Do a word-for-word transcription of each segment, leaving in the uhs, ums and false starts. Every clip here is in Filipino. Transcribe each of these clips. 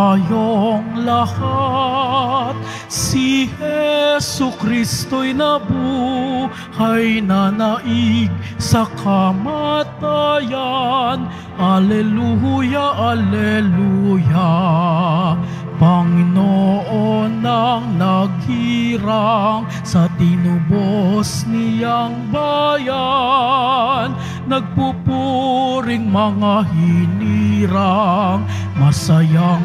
tayong lahat. Si Hesu Kristo'y nabuhay na naig sa kamatayan. Alleluia, alleluia. Panginoon ang naghirang sa tinubos niyang bayan. Nagpupuring mga hinirang, masayang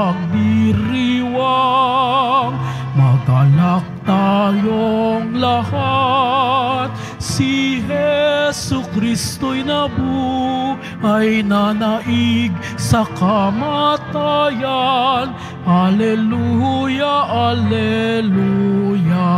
nagdiriwang. Magalak tayong lahat. Si Hesu Kristo'y nabuhay na naig sa kamatayan. Alleluia, alleluia.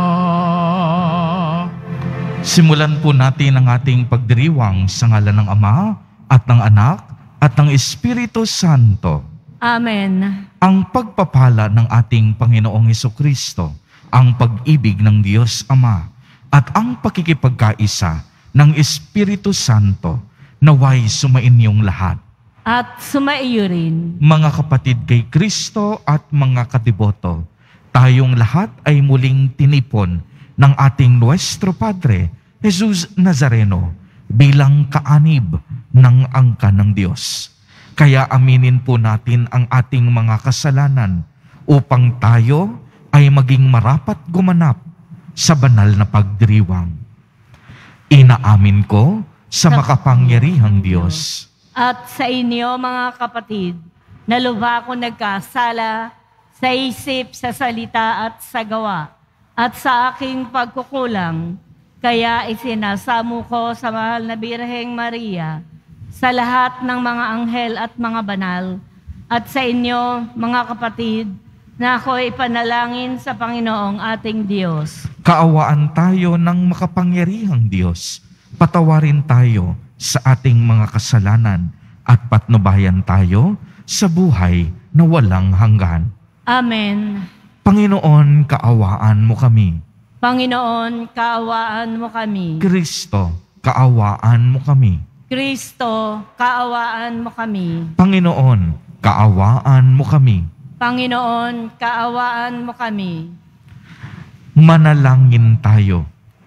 Simulan po natin ang ating pagdiriwang sa ngalan ng Ama at ng Anak at ng Espiritu Santo. Amen. Ang pagpapala ng ating Panginoong Hesukristo, ang pag-ibig ng Diyos Ama, at ang pakikipagkaisa ng Espiritu Santo naway sumainyong lahat. At sumaiyo rin. Mga kapatid kay Kristo at mga kadiboto, tayong lahat ay muling tinipon ng ating Nuestro Padre, Jesus Nazareno, bilang kaanib ng angkan ng Diyos. Kaya aminin po natin ang ating mga kasalanan upang tayo ay maging marapat gumanap sa banal na pagdiriwang. Inaamin ko sa makapangyarihang Diyos at sa inyo mga kapatid, na lubha ko nagkasala sa isip, sa salita at sa gawa, at sa aking pagkukulang. Kaya isinasamo ko sa mahal na Birheng Maria, sa lahat ng mga anghel at mga banal, at sa inyo mga kapatid, na ako'y ipanalangin sa Panginoong ating Diyos. Kaawaan tayo ng makapangyarihang Diyos. Patawarin tayo sa ating mga kasalanan at patnubayan tayo sa buhay na walang hanggan. Amen. Panginoon, kaawaan mo kami. Panginoon, kaawaan mo kami. Kristo, kaawaan mo kami. Kristo, kaawaan mo kami. Panginoon, kaawaan mo kami. Panginoon, kaawaan mo kami. Manalangin tayo.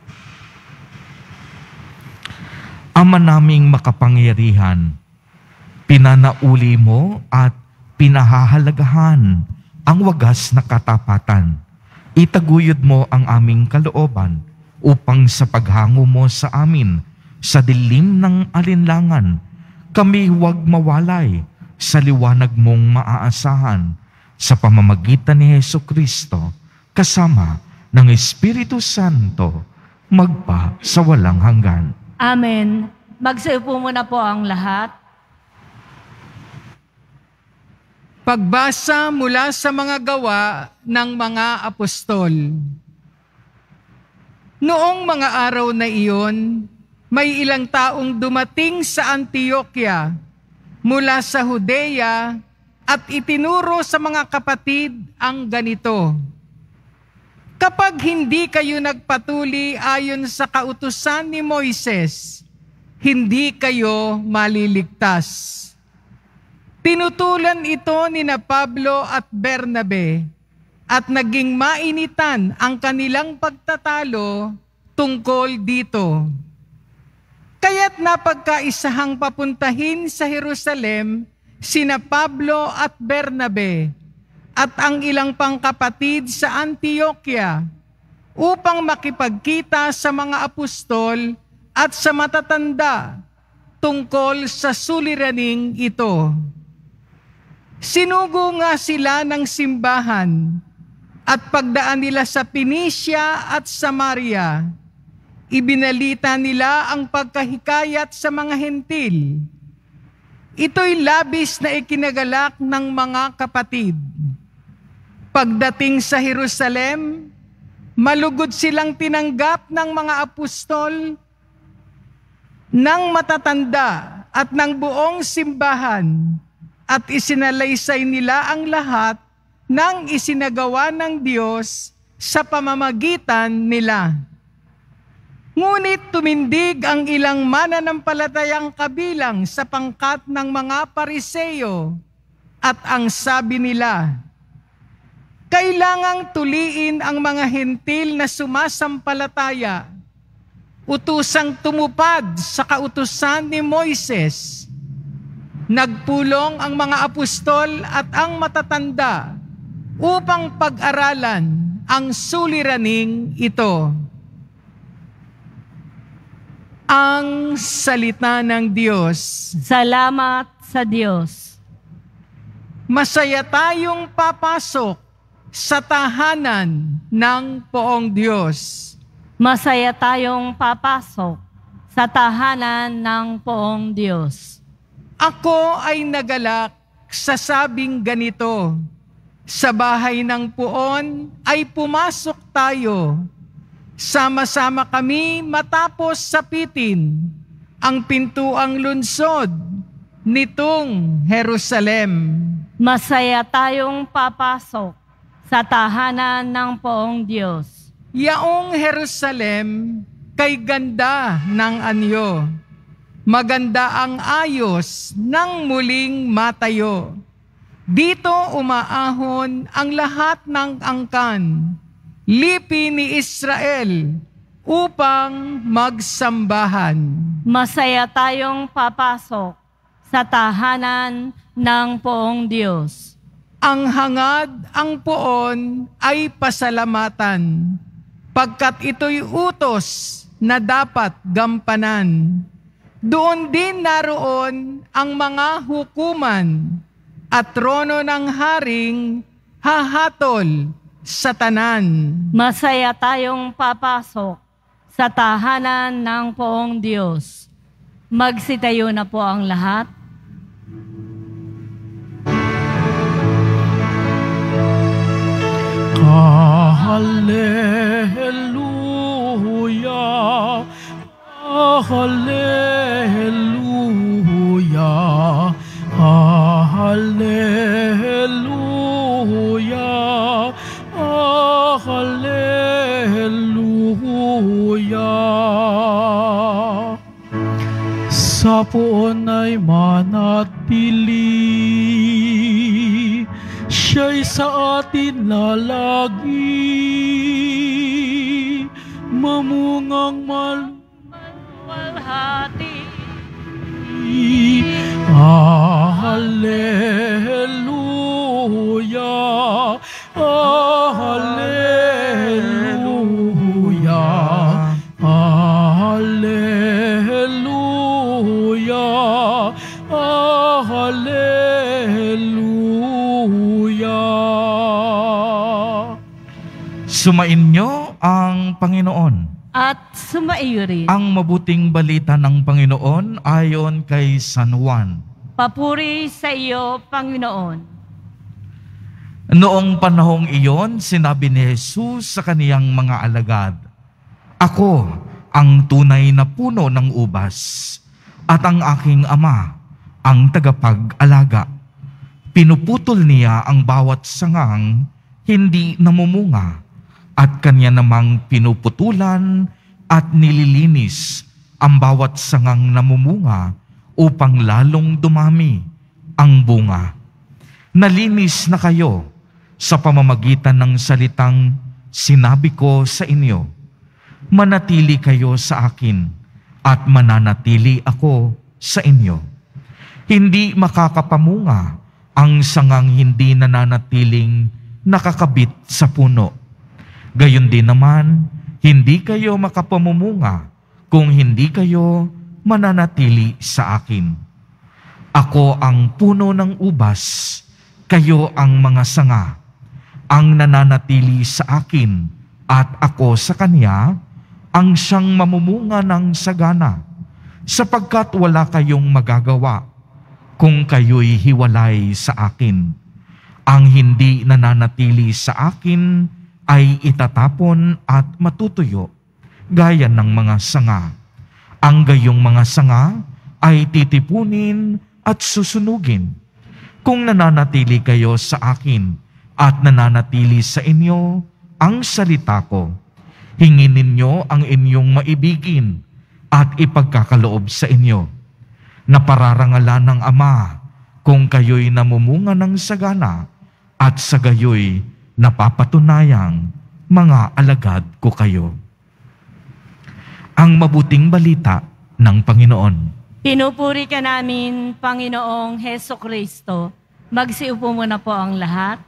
Ama naming makapangyarihan, pinanauli mo at pinahahalagahan ang wagas na katapatan. Itaguyod mo ang aming kalooban upang sa paghango mo sa amin sa dilim ng alinlangan, kami huwag mawalay sa liwanag mong maaasahan sa pamamagitan ni Hesukristo kasama ng Espiritu Santo magpa sa walang hanggan. Amen. Magsiupo muna po ang lahat. Pagbasa mula sa mga gawa ng mga apostol. Noong mga araw na iyon, may ilang taong dumating sa Antioquia mula sa Judea at itinuro sa mga kapatid ang ganito: kapag hindi kayo nagpatuli ayon sa kautusan ni Moises, hindi kayo maliligtas. Tinutulan ito ni na Pablo at Bernabe at naging mainitan ang kanilang pagtatalo tungkol dito. Kaya't napagkaisahang papuntahin sa Jerusalem sina Pablo at Bernabe at ang ilang pangkapatid sa Antioquia upang makipagkita sa mga apostol at sa matatanda tungkol sa suliraning ito. Sinugo nga sila ng simbahan at pagdaan nila sa Phoenicia at Samaria, ibinalita nila ang pagkahikayat sa mga hentil. Ito'y labis na ikinagalak ng mga kapatid. Pagdating sa Jerusalem, malugod silang tinanggap ng mga apostol, ng matatanda at ng buong simbahan, at isinalaysay nila ang lahat ng isinagawa ng Diyos sa pamamagitan nila. Ngunit tumindig ang ilang mananampalatayang kabilang sa pangkat ng mga Pariseo at ang sabi nila, kailangang tuliin ang mga hentil na sumasampalataya, utusang tumupad sa kautusan ni Moises. Nagpulong ang mga apostol at ang matatanda upang pag-aralan ang suliraning ito. Ang salita ng Diyos. Salamat sa Diyos. Masaya tayong papasok sa tahanan ng Poong Diyos. Masaya tayong papasok sa tahanan ng Poong Diyos. Ako ay nagalak sa sabing ganito, sa bahay ng Poon ay pumasok tayo. Sama-sama kami matapos sapitin ang pintuang lunsod nitong Jerusalem. Masaya tayong papasok sa tahanan ng Poong Diyos. Yaong Jerusalem kay ganda ng anyo. Maganda ang ayos ng muling matayo. Dito umaahon ang lahat ng angkan, lipi ni Israel, upang magsambahan. Masaya tayong papasok sa tahanan ng Poong Diyos. Ang hangad, ang Poon ay pasalamatan, pagkat ito'y utos na dapat gampanan. Doon din naroon ang mga hukuman at trono ng haring hahatol sa tanan. Masaya tayong papasok sa tahanan ng Poong Diyos. Magsitayo na po ang lahat. Hallelujah, Hallelujah, Hallelujah, Hallelujah. Sa Poon ay manatili, siya'y sa atin lalagi, mamungang Malwalhati. Ah, Hallelujah, ah, Hallelujah, ah, Hallelujah, ah, Hallelujah. Sumainyo ang Panginoon. At sumaiyo rin. Ang mabuting balita ng Panginoon ayon kay San Juan. Papuri sa iyo, Panginoon. Noong panahong iyon, sinabi ni Jesus sa kaniyang mga alagad, ako ang tunay na puno ng ubas, at ang aking ama ang tagapag-alaga. Pinuputol niya ang bawat sangang hindi namumunga, at kanya namang pinuputulan at nililinis ang bawat sangang namumunga upang lalong dumami ang bunga. Nalinis na kayo sa pamamagitan ng salitang sinabi ko sa inyo. Manatili kayo sa akin at mananatili ako sa inyo. Hindi makakapamunga ang sangang hindi nananatiling nakakabit sa puno. Gayon din naman, hindi kayo makapamumunga kung hindi kayo mananatili sa akin. Ako ang puno ng ubas, kayo ang mga sanga. Ang nananatili sa akin at ako sa kanya, ang siyang mamumunga ng sagana, sapagkat wala kayong magagawa kung kayo'y hiwalay sa akin. Ang hindi nananatili sa akin ay itatapon at matutuyo, gaya ng mga sanga. Ang gayong mga sanga ay titipunin at susunugin. Kung nananatili kayo sa akin at nananatili sa inyo ang salita ko, hingin ninyo ang inyong maibigin at ipagkakaloob sa inyo, na pararangalan ng Ama kung kayo'y namumunga ng sagana at sa gayo'y napapatunayang mga alagad ko kayo. Ang mabuting balita ng Panginoon. Pinupuri ka namin, Panginoong Heso Kristo. Magsiupo muna po ang lahat.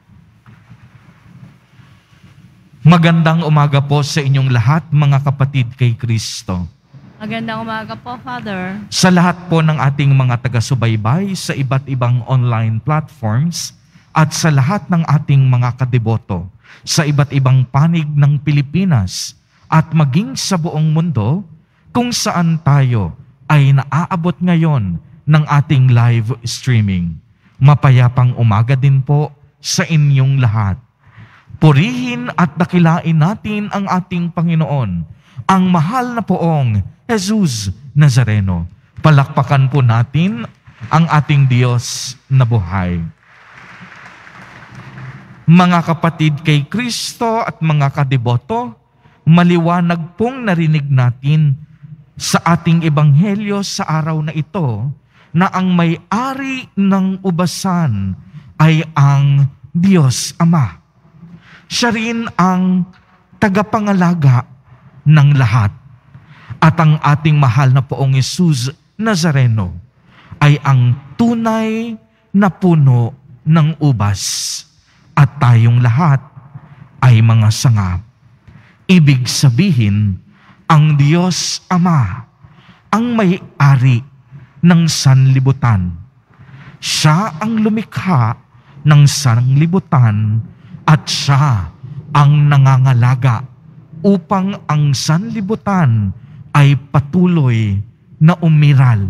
Magandang umaga po sa inyong lahat, mga kapatid kay Kristo. Magandang umaga po, Father. Sa lahat po ng ating mga taga-subaybay sa iba't ibang online platforms at sa lahat ng ating mga kadeboto sa iba't ibang panig ng Pilipinas at maging sa buong mundo kung saan tayo ay naaabot ngayon ng ating live streaming. Mapayapang umaga din po sa inyong lahat. Purihin at dakilain natin ang ating Panginoon, ang mahal na poong Jesus Nazareno. Palakpakan po natin ang ating Diyos na buhay. Mga kapatid kay Kristo at mga kadeboto, maliwanag pong narinig natin sa ating ebanghelyo sa araw na ito na ang may-ari ng ubasan ay ang Diyos Ama. Siya rin ang tagapangalaga ng lahat. At ang ating mahal na poong Jesus Nazareno ay ang tunay na puno ng ubas. At tayong lahat ay mga sanga. Ibig sabihin, ang Diyos Ama ang may-ari ng sanlibutan. Siya ang lumikha ng sanlibutan at siya ang nangangalaga upang ang sanlibutan ay patuloy na umiral.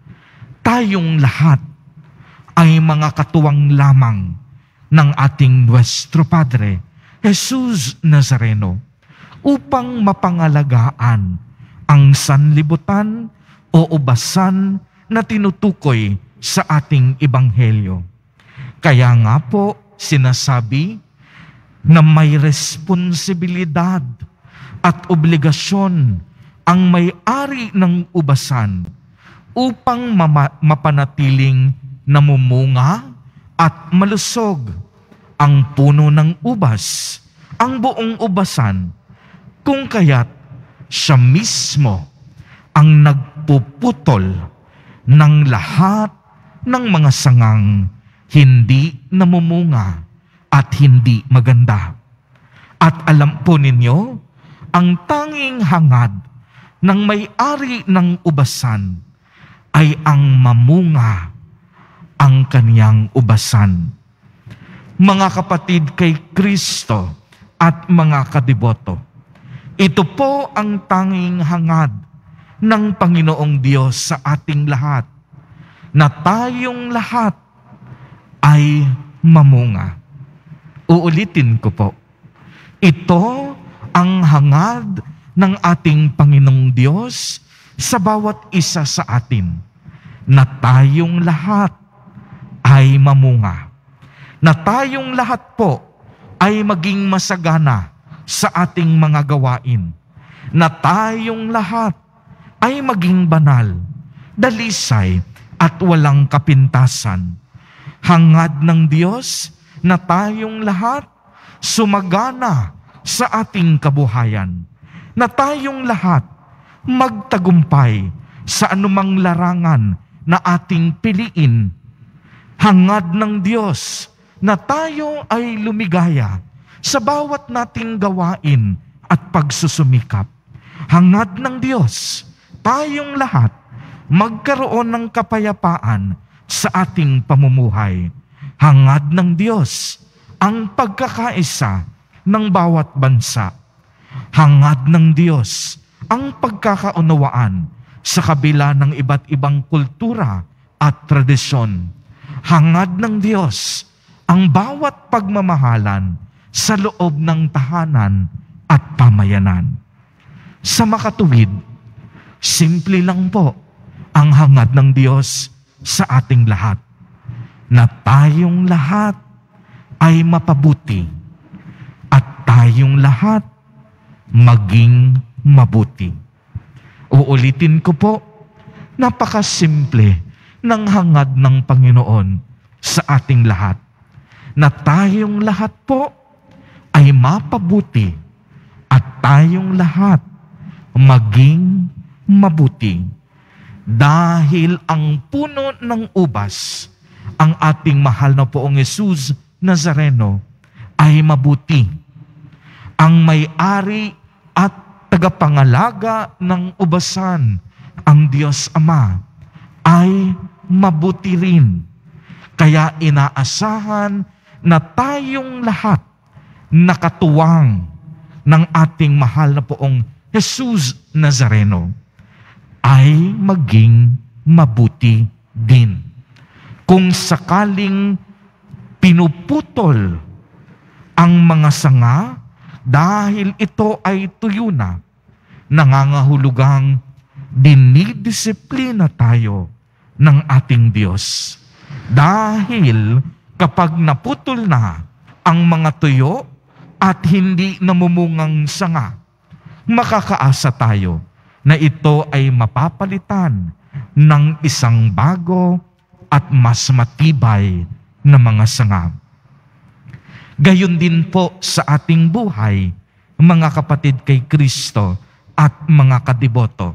Tayong lahat ay mga katuwang lamang ng ating Nuestro Padre, Jesus Nazareno, upang mapangalagaan ang sanlibutan o ubasan na tinutukoy sa ating ebanghelyo. Kaya nga po sinasabi na may responsibilidad at obligasyon ang may-ari ng ubasan upang mama- mapanatiling namumunga at malusog ang puno ng ubas, ang buong ubasan, kung kaya't siya mismo ang nagpuputol ng lahat ng mga sangang hindi namumunga at hindi maganda. At alam po ninyo, ang tanging hangad ng may-ari ng ubasan ay ang mamunga ang kaniyang ubasan. Mga kapatid kay Kristo at mga kadeboto, ito po ang tanging hangad ng Panginoong Diyos sa ating lahat, na tayong lahat ay mamunga. Uulitin ko po, ito ang hangad ng ating Panginoong Diyos sa bawat isa sa atin, na tayong lahat ay mamunga. Na tayong lahat po ay maging masagana sa ating mga gawain. Na tayong lahat ay maging banal, dalisay at walang kapintasan. Hangad ng Diyos na tayong lahat sumagana sa ating kabuhayan. Na tayong lahat magtagumpay sa anumang larangan na ating piliin. Hangad ng Diyos na tayo ay lumigaya sa bawat nating gawain at pagsusumikap. Hangad ng Diyos, tayong lahat magkaroon ng kapayapaan sa ating pamumuhay. Hangad ng Diyos ang pagkakaisa ng bawat bansa. Hangad ng Diyos ang pagkakaunawaan sa kabila ng iba't ibang kultura at tradisyon. Hangad ng Diyos ang bawat pagmamahalan sa loob ng tahanan at pamayanan. Sa makatuwid, simple lang po ang hangad ng Diyos sa ating lahat, na tayong lahat ay mapabuti at tayong lahat maging mabuti. Uulitin ko po, napakasimple ng hangad ng Panginoon sa ating lahat, na tayong lahat po ay mapabuti at tayong lahat maging mabuti. Dahil ang puno ng ubas, ang ating mahal na poong Jesus Nazareno, ay mabuti. Ang may-ari at tagapangalaga ng ubasan, ang Diyos Ama, ay mabuti rin. Kaya inaasahan na tayong lahat nakatuwang ng ating mahal na poong Jesus Nazareno ay maging mabuti din. Kung sakaling pinuputol ang mga sanga dahil ito ay tuyo na, nangangahulugang dinidisiplina tayo ng ating Diyos. Dahil kapag naputol na ang mga tuyo at hindi namumungang sanga, makakaasa tayo na ito ay mapapalitan ng isang bago at mas matibay na mga sanga. Gayon din po sa ating buhay, mga kapatid kay Kristo at mga kadiboto.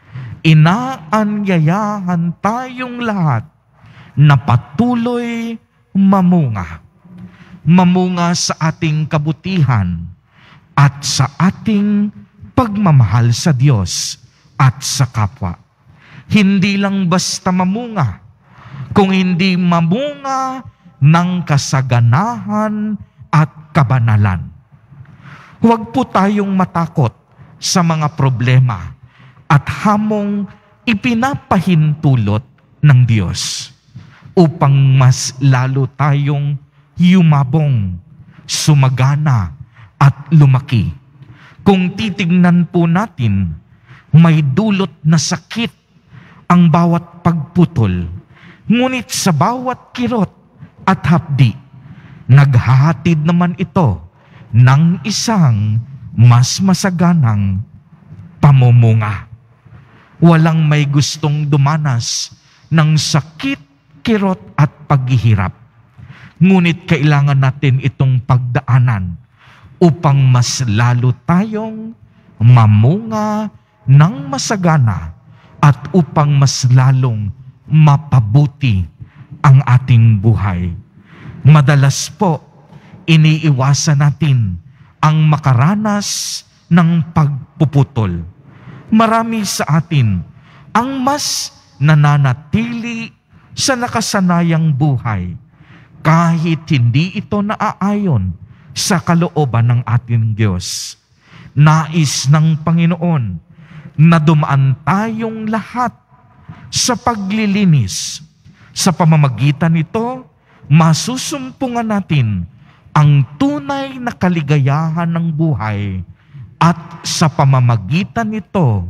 Inaanyayahan tayong lahat na patuloy mamunga. Mamunga sa ating kabutihan at sa ating pagmamahal sa Diyos at sa kapwa. Hindi lang basta mamunga, kung hindi mamunga ng kasaganahan at kabanalan. Huwag po tayong matakot sa mga problema at hamong ipinapahintulot ng Diyos upang mas lalo tayong yumabong, sumagana at lumaki. Kung titignan po natin, may dulot na sakit ang bawat pagputol. Ngunit sa bawat kirot at hapdi, naghahatid naman ito ng isang mas masaganang pamumunga. Walang may gustong dumanas ng sakit, kirot at paghihirap. Ngunit kailangan natin itong pagdaanan upang mas lalo tayong mamunga ng masagana at upang mas lalong mapabuti ang ating buhay. Madalas po, iniiwasan natin ang makaranas ng pagpuputol. Marami sa atin ang mas nananatili sa nakasanayang buhay kahit hindi ito naaayon sa kalooban ng ating Diyos. Nais ng Panginoon na dumaan tayong lahat sa paglilinis. Sa pamamagitan nito, masusumpungan natin ang tunay na kaligayahan ng buhay at sa pamamagitan nito,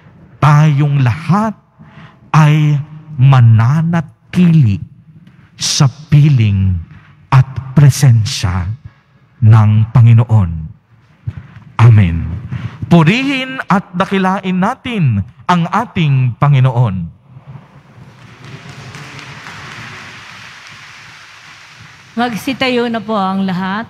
tayong lahat ay mananatili sa piling at presensya ng Panginoon. Amen. Purihin at dakilain natin ang ating Panginoon. Magsitayo na po ang lahat.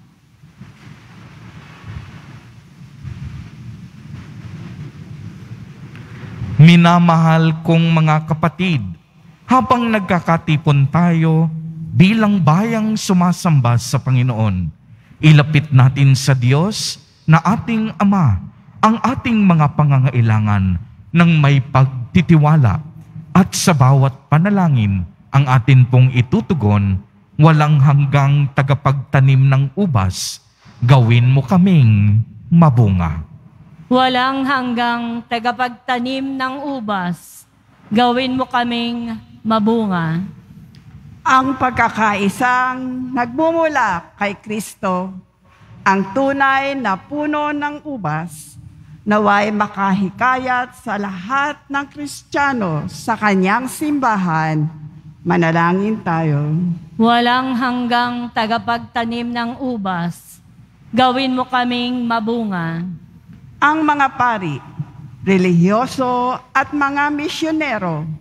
Minamahal kong mga kapatid, habang nagkakatipon tayo bilang bayang sumasamba sa Panginoon, ilapit natin sa Diyos na ating Ama ang ating mga pangangailangan ng may pagtitiwala, at sa bawat panalangin ang atin pong itutugon, walang hanggang tagapagtanim ng ubas, gawin mo kaming mabunga. Walang hanggang tagapagtanim ng ubas, gawin mo kaming mabunga. Ang pagkakaisang nagmumula kay Kristo, ang tunay na puno ng ubas, naway makahikayat sa lahat ng Kristiyano sa kanyang simbahan. Manalangin tayo. Walang hanggang tagapagtanim ng ubas, gawin mo kaming mabunga. Ang mga pari, relihiyoso at mga misyonero,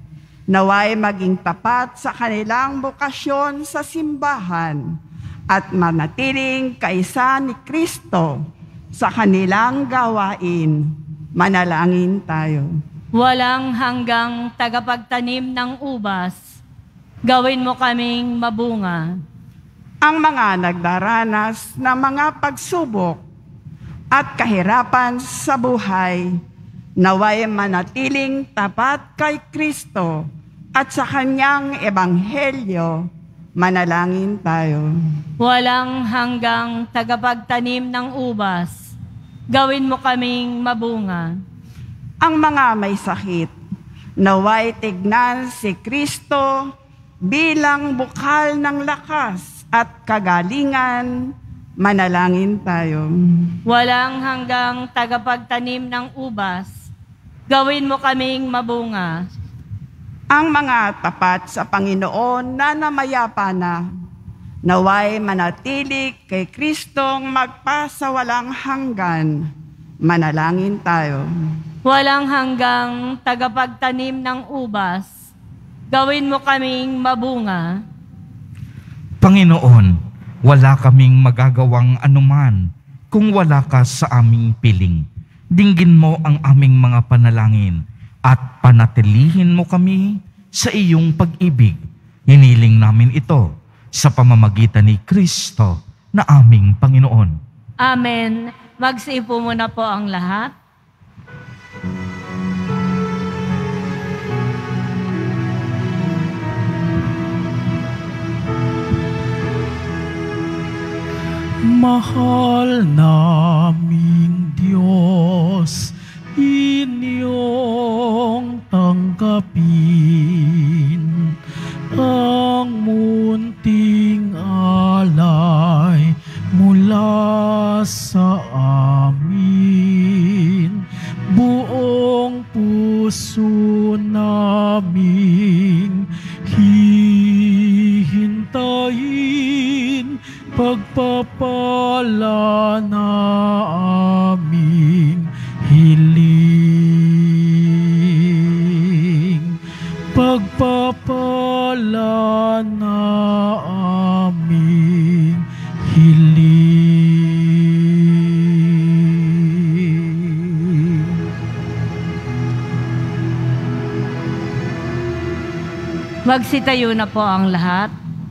naway maging tapat sa kanilang bokasyon sa simbahan at manatiling kaisa ni Kristo sa kanilang gawain. Manalangin tayo. Walang hanggang tagapagtanim ng ubas, gawin mo kaming mabunga. Ang mga nagdaranas ng mga pagsubok at kahirapan sa buhay, naway manatiling tapat kay Kristo at sa kanyang ebanghelyo. Manalangin tayo. Walang hanggang tagapagtanim ng ubas, gawin mo kaming mabunga. Ang mga may sakit, naway tignan si Kristo bilang bukal ng lakas at kagalingan. Manalangin tayo. Walang hanggang tagapagtanim ng ubas, gawin mo kaming mabunga. Ang mga tapat sa Panginoon na namayapa na, naway manatili kay Kristong magpasawalang hanggan. Manalangin tayo. Walang hanggang tagapagtanim ng ubas, gawin mo kaming mabunga. Panginoon, wala kaming magagawang anuman kung wala ka sa aming piling. Dinggin mo ang aming mga panalangin at panatilihin mo kami sa iyong pag-ibig. Hiniling namin ito sa pamamagitan ni Kristo na aming Panginoon. Amen. Magsiupo muna po ang lahat. Mahal naming Diyos, inyong tanggapin ang munting alay mula sa amin. Buong puso naming hihintayin pagpapala na aming hiling. Pagpapala na aming hiling. Magsitayo na po ang lahat.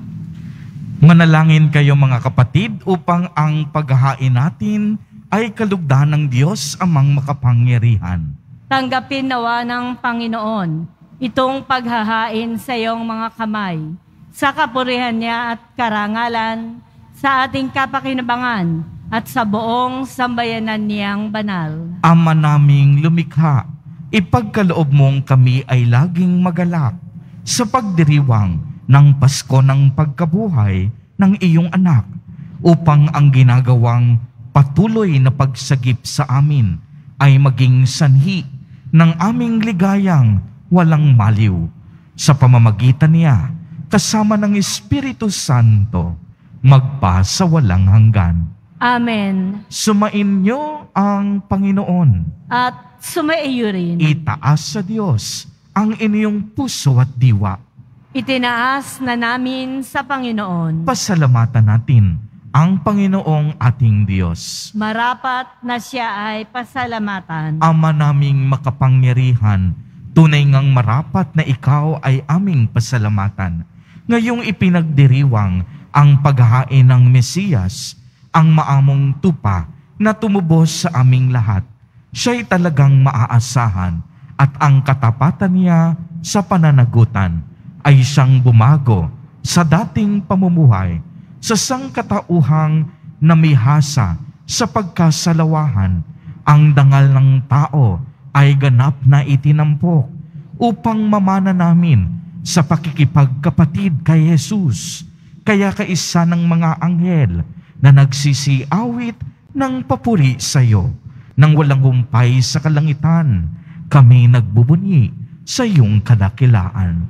Manalangin kayo mga kapatid upang ang paghahain natin ay kalugdan ng Diyos amang makapangyarihan. Tanggapin nawa ng Panginoon itong paghahain sa iyong mga kamay, sa kapurihan niya at karangalan, sa ating kapakinabangan at sa buong sambayanan niyang banal. Ama naming lumikha, ipagkaloob mong kami ay laging magalak sa pagdiriwang ng Pasko ng pagkabuhay ng iyong anak, upang ang ginagawang patuloy na pagsagip sa amin ay maging sanhi ng aming ligayang walang maliw. Sa pamamagitan niya, kasama ng Espiritu Santo, magpa sa walang hanggan. Amen. Sumain niyo ang Panginoon. At sumaiyo rin. Itaas sa Diyos ang inyong puso at diwa. Itinaas na namin sa Panginoon. Pasalamatan natin ang Panginoong ating Diyos. Marapat na siya ay pasalamatan. Ama naming makapangyarihan, tunay ngang marapat na ikaw ay aming pasalamatan. Ngayong ipinagdiriwang ang paghahain ng Mesiyas, ang maamong tupa na tumubos sa aming lahat. Siya'y talagang maaasahan at ang katapatan niya sa pananagutan ay siyang bumago sa dating pamumuhay, sa sangkatauhang namihasa sa pagkasalawahan. Ang dangal ng tao ay ganap na itinampok upang mamana namin sa pakikipagkapatid kay Jesus. Kaya kaisa ng mga anghel na nagsisiawit ng papuri sa iyo, nang walang humpay sa kalangitan, kami nagbubunyi sa iyong kadakilaan.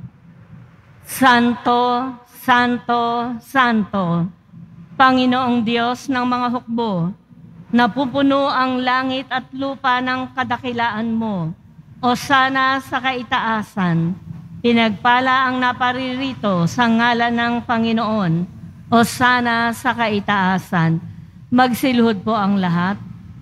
Santo, Santo, Santo, Panginoong Diyos ng mga hukbo, napupuno ang langit at lupa ng kadakilaan mo. O sana sa kaitaasan, Pinagpala ang naparirito sa ngalan ng Panginoon o sana sa kaitaasan. Magsilhod po ang lahat.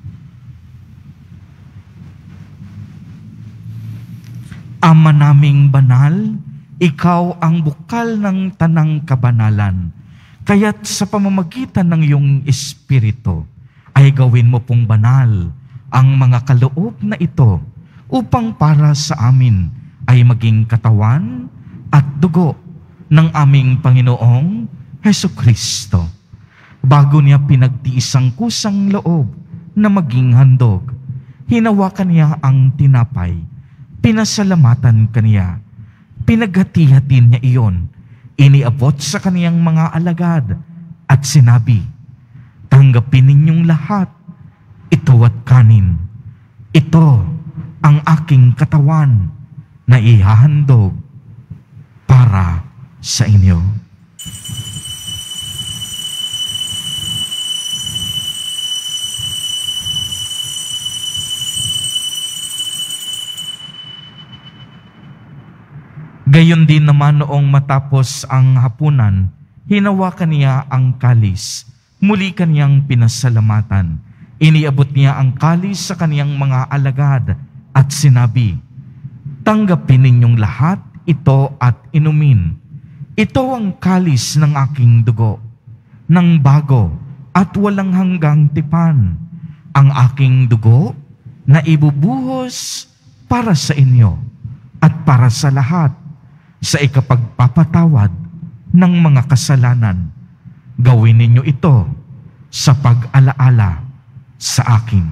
Ama naming banal, ikaw ang bukal ng tanang kabanalan. Kaya't sa pamamagitan ng iyong Espiritu, ay gawin mo pong banal ang mga kaloob na ito upang para sa amin ay maging katawan at dugo ng aming Panginoong Hesukristo. Bago niya pinagtiis ang kusang loob na maging handog, hinawakan niya ang tinapay, pinasalamatan kaniya, pinaghati-hatin niya iyon, iniabot sa kaniyang mga alagad at sinabi, "Tanggapin ninyong lahat, ito at kanin. Ito ang aking katawan na ihahandog para sa inyo." Gayon din naman noong matapos ang hapunan, hinawakan niya ang kalis. Muli kaniyang pinasalamatan. Iniabot niya ang kalis sa kaniyang mga alagad at sinabi, "Tanggapin ninyong lahat ito at inumin. Ito ang kalis ng aking dugo, ng bago at walang hanggang tipan. Ang aking dugo na ibubuhos para sa inyo at para sa lahat sa ikapagpapatawad ng mga kasalanan. Gawin ninyo ito sa pag-alaala sa akin."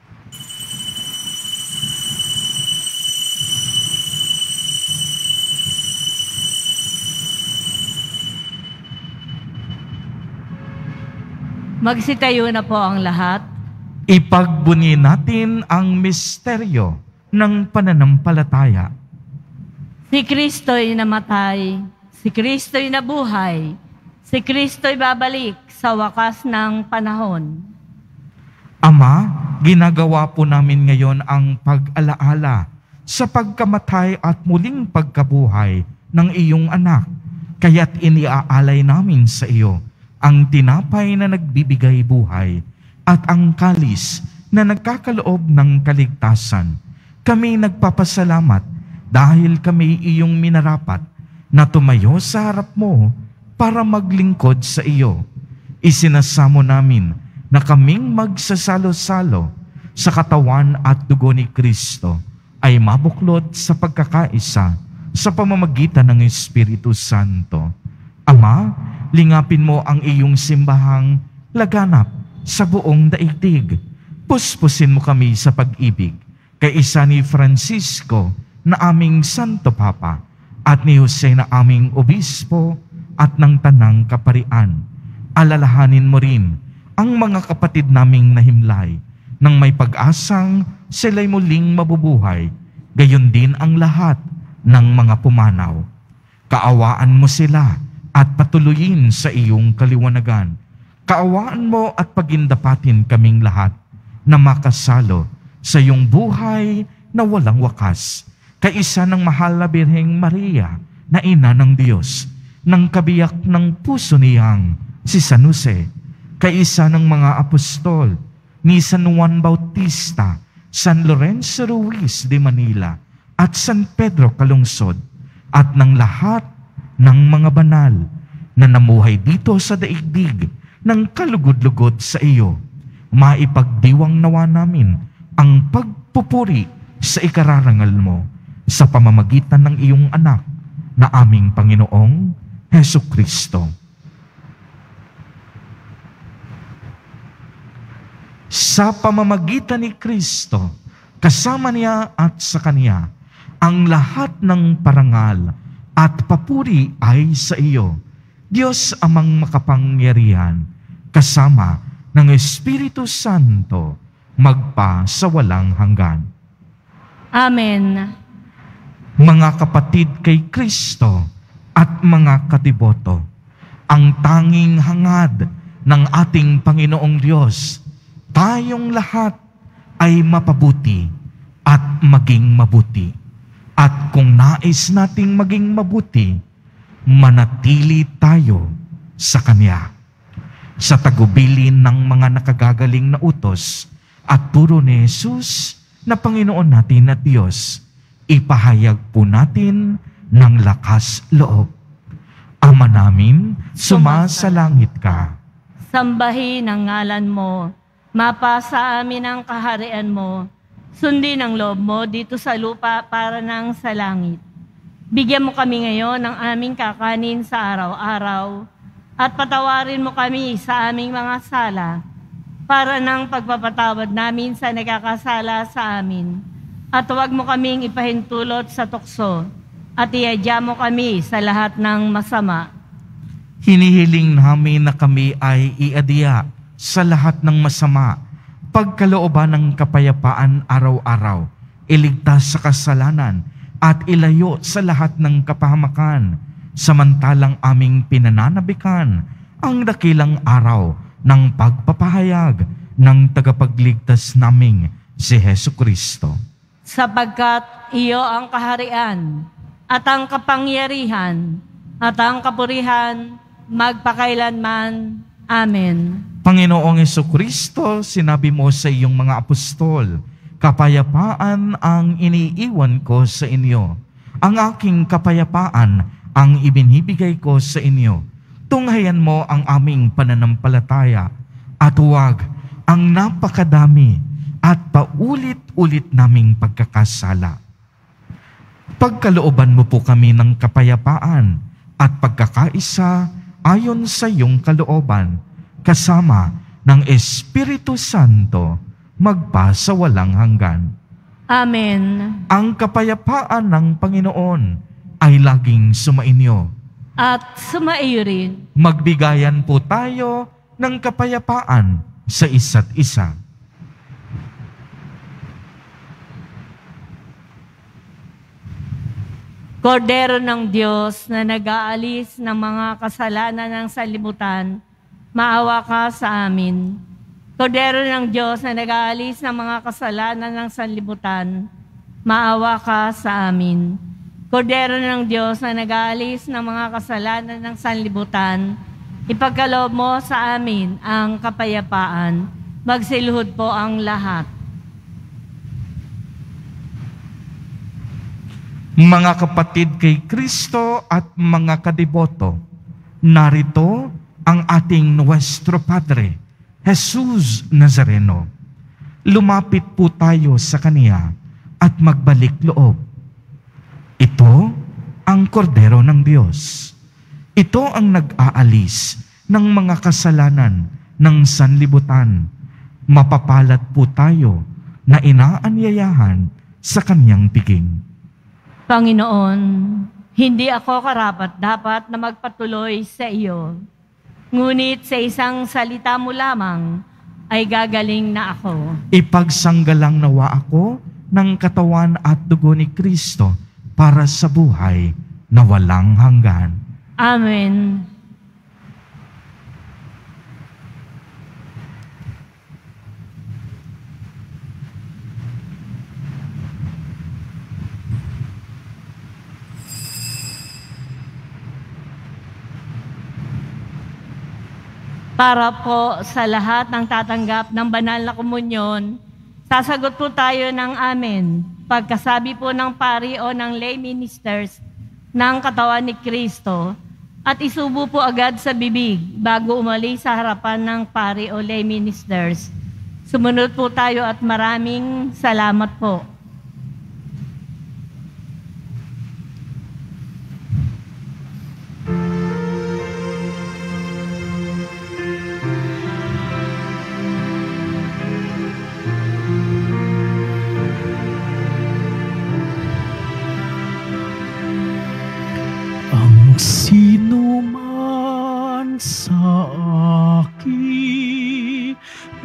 Magsitayo na po ang lahat. Ipagbunyi natin ang misteryo ng pananampalataya. Si Kristo'y namatay, si Kristo'y nabuhay, si Kristo'y babalik sa wakas ng panahon. Ama, ginagawa po namin ngayon ang pag-alaala sa pagkamatay at muling pagkabuhay ng iyong anak. Kaya't iniaalay namin sa iyo ang tinapay na nagbibigay buhay at ang kalis na nagkakaloob ng kaligtasan. Kami nagpapasalamat dahil kami iyong minarapat na tumayo sa harap mo para maglingkod sa iyo. Isinasamo namin na kaming magsasalo-salo sa katawan at dugo ni Kristo ay mabuklod sa pagkakaisa sa pamamagitan ng Espiritu Santo. Ama, lingapin mo ang iyong simbahang laganap sa buong daigdig. Puspusin mo kami sa pag-ibig kay isa ni Francisco na aming Santo Papa at ni Jose na aming Obispo at ng Tanang Kaparian. Alalahanin mo rin ang mga kapatid naming nahimlay nang may pag-asang sila'y muling mabubuhay, gayon din ang lahat ng mga pumanaw. Kaawaan mo sila at patuloyin sa iyong kaliwanagan. Kaawaan mo at pagindapatin kaming lahat na makasalo sa iyong buhay na walang wakas. Kaisa ng mahal na Birheng Maria na ina ng Diyos, ng kabiyak ng puso niyang si San Jose, kaisa ng mga apostol ni San Juan Bautista, San Lorenzo Ruiz de Manila, at San Pedro Calungsod, at ng lahat ng mga banal na namuhay dito sa daigdig ng kalugod-lugod sa iyo. Maipagdiwang nawa namin ang pagpupuri sa ikararangal mo sa pamamagitan ng iyong anak na aming Panginoong Hesukristo. Sa pamamagitan ni Kristo, kasama niya at sa Kanya, ang lahat ng parangal at papuri ay sa iyo, Diyos amang makapangyarihan, kasama ng Espiritu Santo, magpa sa walang hanggan. Amen. Mga kapatid kay Kristo at mga katiboto, ang tanging hangad ng ating Panginoong Diyos, tayong lahat ay mapabuti at maging mabuti. At kung nais nating maging mabuti, manatili tayo sa Kanya. Sa tagubilin ng mga nakagagaling na utos at turo ni Jesus na Panginoon natin at Diyos, ipahayag po natin ng lakas loob. Ama namin, sumasalangit ka. Sambahin ang ngalan mo, mapasa amin ang kaharian mo, sundin ang loob mo dito sa lupa para nang sa langit. Bigyan mo kami ngayon ng aming kakanin sa araw-araw, at patawarin mo kami sa aming mga sala, para ng pagpapatawad namin sa nagkakasala sa amin. At huwag mo kaming ipahintulot sa tukso, at iadya mo kami sa lahat ng masama. Hinihiling namin na kami ay iadya sa lahat ng masama, pagkalooban ng kapayapaan araw-araw, iligtas sa kasalanan, at ilayo sa lahat ng kapahamakan, samantalang aming pinananabikan ang dakilang araw ng pagpapahayag ng tagapagligtas naming si Hesukristo. Sapagkat iyo ang kaharian, at ang kapangyarihan, at ang kapurihan, magpakailanman. Amen. Panginoong Hesukristo, sinabi mo sa iyong mga apostol, kapayapaan ang iniiwan ko sa inyo. Ang aking kapayapaan ang ibinibigay ko sa inyo. Tunghayan mo ang aming pananampalataya at huwag ang napakadami at paulit-ulit naming pagkakasala. Pagkalooban mo po kami ng kapayapaan at pagkakaisa ayon sa iyong kalooban, kasama ng Espiritu Santo, magpa sa walang hanggan. Amen. Ang kapayapaan ng Panginoon ay laging sumainyo. At sumaiyo rin. Magbigayan po tayo ng kapayapaan sa isa't isa. Kordero ng Diyos na nag-aalis ng mga kasalanan ng sanlibutan, maawa ka sa amin. Kordero ng Diyos na nag-aalis ng mga kasalanan ng sanlibutan, maawa ka sa amin. Kordero ng Diyos na nag-aalis ng mga kasalanan ng sanlibutan, ipagkaloob mo sa amin ang kapayapaan. Magsiluhod po ang lahat. Mga kapatid kay Kristo at mga kadiboto, narito ang ating Nuestro Padre, Jesus Nazareno. Lumapit po tayo sa Kaniya at magbalik loob. Ito ang kordero ng Diyos. Ito ang nag-aalis ng mga kasalanan ng sanlibutan. Mapapalat po tayo na inaanyayahan sa Kaniyang piging. Panginoon, hindi ako karapat-dapat na magpatuloy sa iyo. Ngunit sa isang salita mo lamang ay gagaling na ako. Ipagsanggalang nawa ako ng katawan at dugo ni Kristo para sa buhay na walang hanggan. Amen. Para po sa lahat ng tatanggap ng banal na komunyon, sasagot po tayo ng amen. Pagkasabi po ng pari o ng lay ministers ng katawan ni Kristo, at isubo po agad sa bibig bago umalis sa harapan ng pari o lay ministers. Sumunod po tayo at maraming salamat po. Sino man sa akin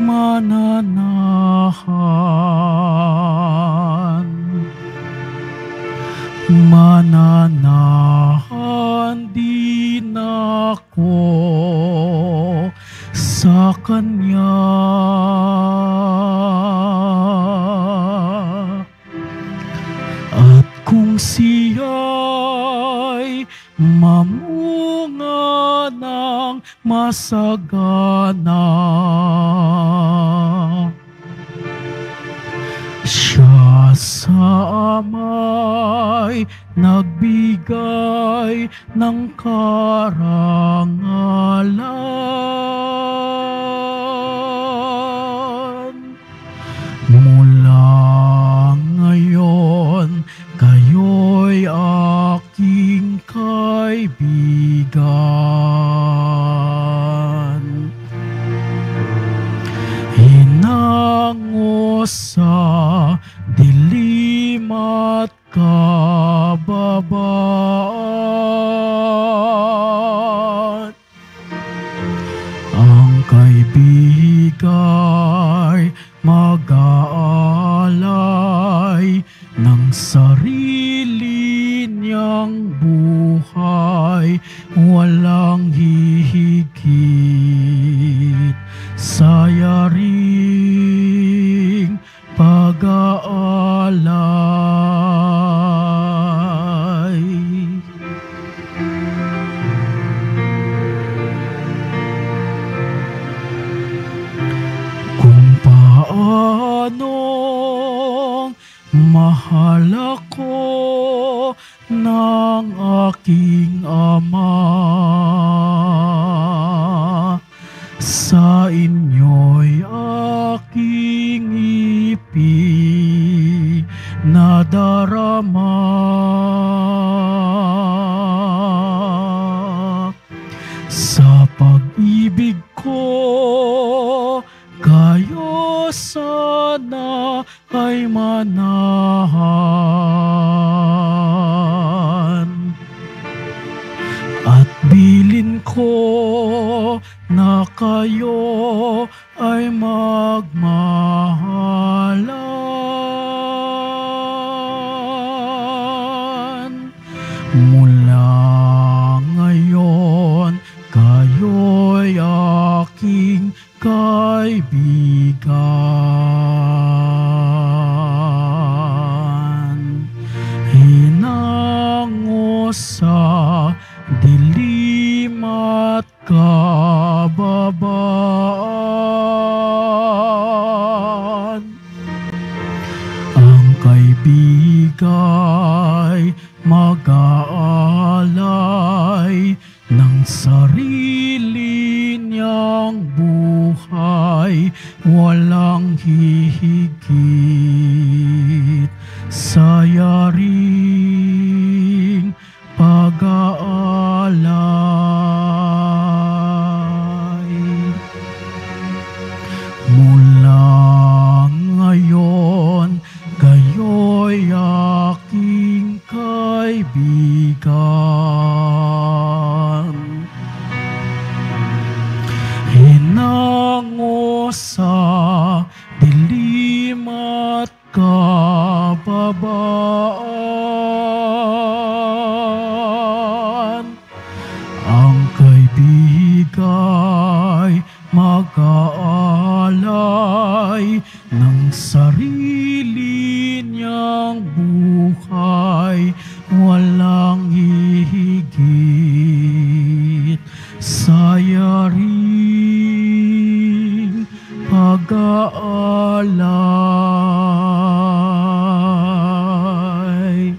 mananahan, mananahan din ako sa Kanya. At kung ng masagana. Siya sa amay nagbigay ng karangalan. Mula ngayon, kayo'y aking kaibigan. Hinango sa dilim at kababaan, ang kaibigay mag-aalay ng sarili niyang buhay, walang hihigit sa yaring pag-aalay. Kung paano mahal ako ng aking Ama, sa inyo'y aking ipinadarama. Sa pag-ibig ko, kayo sana ay manahan. At bilin ko na kayo ay magmahalan. Mula ngayon, kayo'y aking kaibigan. Hinango sa dilim at kababaan, ang kaibigay mag-aalay ng sarili niyang buhay, walang hihigit sa yaring pag-aalay. Mula ngayon, kayo'y aking kaibigan. Hinango sa dilim at kababaan, ang kaibigay mag-aalay ng sarili niyang buhay, walang hihigit sa yaring pag-aalay.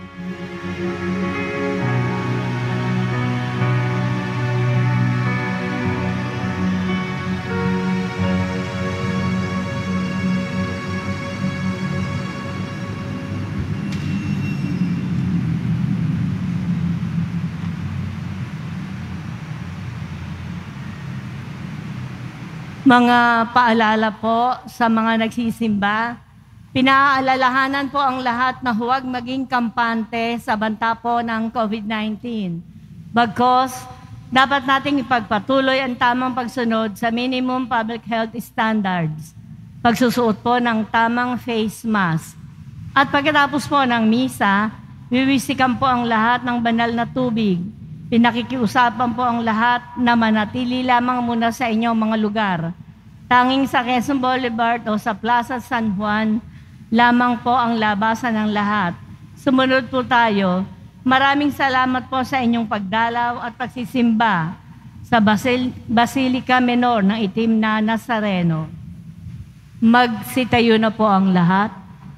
Mga paalala po sa mga nagsisimba, pinaalalahanan po ang lahat na huwag maging kampante sa banta po ng COVID nineteen. Bagkos, dapat nating ipagpatuloy ang tamang pagsunod sa minimum public health standards, pagsusuot po ng tamang face mask. At pagkatapos po ng misa, wiwisikan po ang lahat ng banal na tubig. Pinakikiusapan po ang lahat na manatili lamang muna sa inyong mga lugar. Tanging sa Quezon Boulevard o sa Plaza San Juan, lamang po ang labasan ng lahat. Sumunod po tayo. Maraming salamat po sa inyong pagdalaw at pagsisimba sa Basil- Basilica Menor ng Itim na Nazareno. Magsitayo na po ang lahat.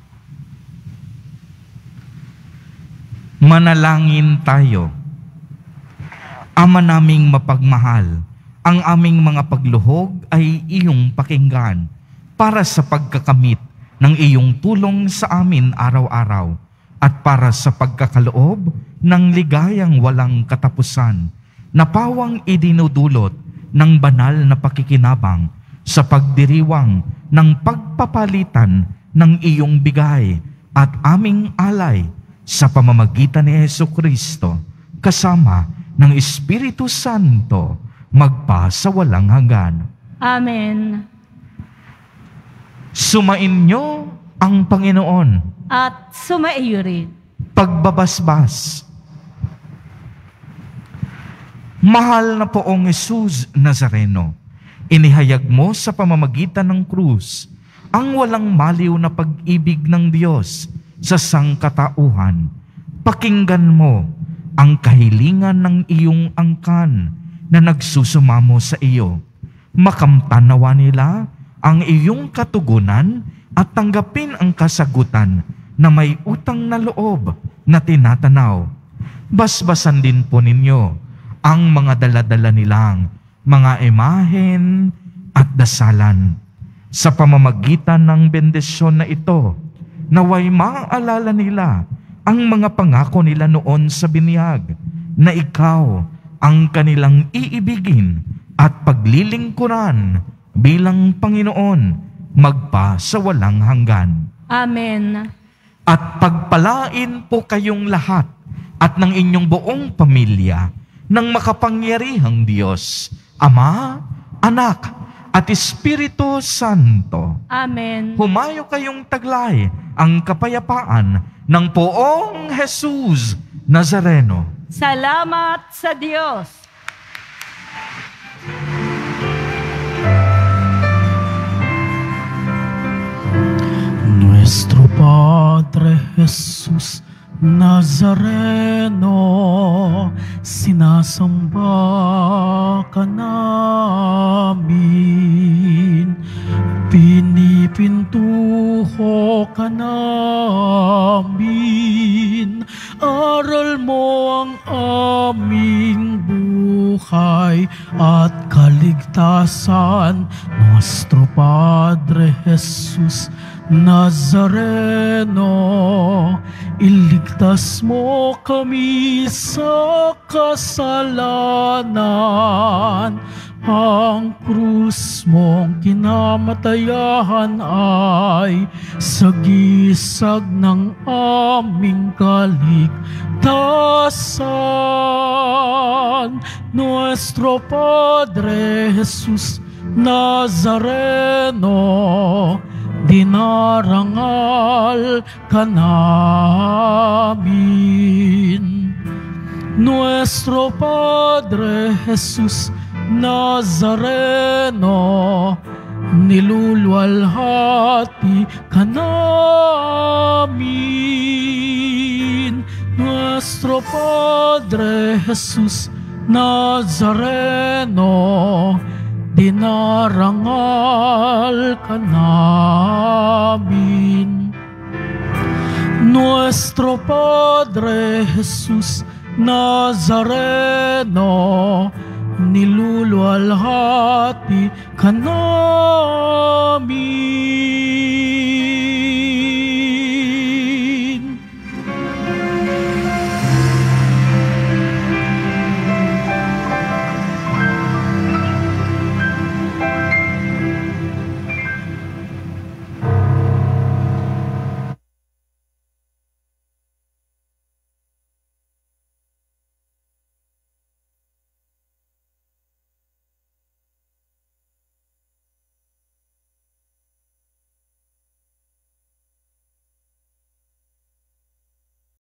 Manalangin tayo. Ama naming mapagmahal, ang aming mga pagluhog ay iyong pakinggan para sa pagkakamit ng iyong tulong sa amin araw-araw at para sa pagkakaloob ng ligayang walang katapusan na pawang idinudulot ng banal na pakikinabang sa pagdiriwang ng pagpapalitan ng iyong bigay at aming alay sa pamamagitan ni Jesucristo kasama ng Espiritu Santo magpa sa walang hanggan. Amen. Sumainyo ang Panginoon. At sumaiyo rin. Pagbabasbas. Mahal na poong Jesus Nazareno, inihayag mo sa pamamagitan ng krus ang walang maliw na pag-ibig ng Diyos sa sangkatauhan. Pakinggan mo ang kahilingan ng iyong angkan na nagsusumamo sa iyo. Makamtanawa nila ang iyong katugunan at tanggapin ang kasagutan na may utang na loob na tinatanaw. Basbasan din po ninyo ang mga daladala nilang mga imahen at dasalan. Sa pamamagitan ng bendisyon na ito, naway maaalala nila ang mga pangako nila noon sa binyag na ikaw ang kanilang iibigin at paglilingkuran bilang Panginoon magpa sa walang hanggan. Amen. At pagpalain po kayong lahat at ng inyong buong pamilya ng makapangyarihang Diyos, Ama, Anak, at Espiritu Santo. Amen. Humayo kayong taglay ang kapayapaan ng poong Jesus Nazareno. Salamat sa Diyos. Nuestro Padre Jesus Nazareno, sinasamba ka namin, pinipintuho ka namin, aral mo ang aming buhay at kaligtasan. Nuestro Padre Jesus Nazareno, iligtas mo kami sa kasalanan. Ang krus mong kinamatayan ay sagisag ng aming kaligtasan. Nuestro Padre Jesus Nazareno, dinarangal ka namin. Nuestro Padre Jesus Nazareno, niluluwalhati ka namin. Nuestro Padre Jesus Nazareno, dinarangal ka namin. Nuestro Padre Jesus Nazareno, niluluwalhati ka namin.